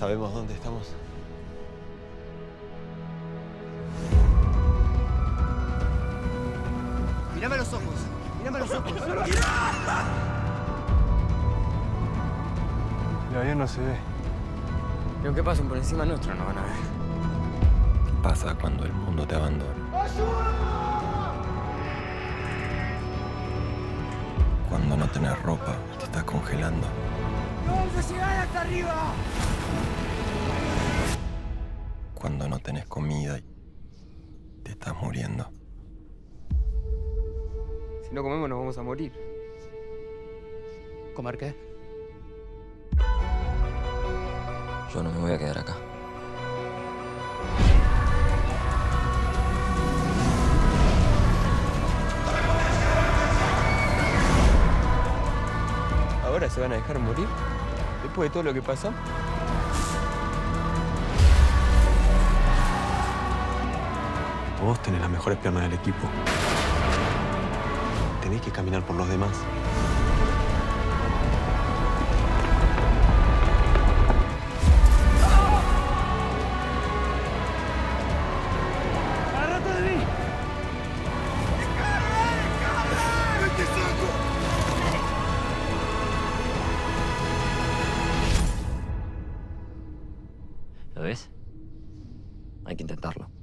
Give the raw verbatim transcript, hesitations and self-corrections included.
¿Sabemos dónde estamos? Mírame a los ojos. Mírame a los ojos. El avión no se ve. Y aunque pasen por encima nuestro, no van a ver. ¿Qué pasa cuando el mundo te abandona? Cuando no tenés ropa y te estás congelando. ¡No vamos a llegar hasta arriba! Cuando no tenés comida y te estás muriendo. Si no comemos, nos vamos a morir. ¿Comer qué? Yo no me voy a quedar acá. ¿Ahora se van a dejar morir? ¿Después de todo lo que pasó? Vos tenés las mejores piernas del equipo. Tenés que caminar por los demás. ¡Agárrate de mí! ¿Lo ves? Hay que intentarlo.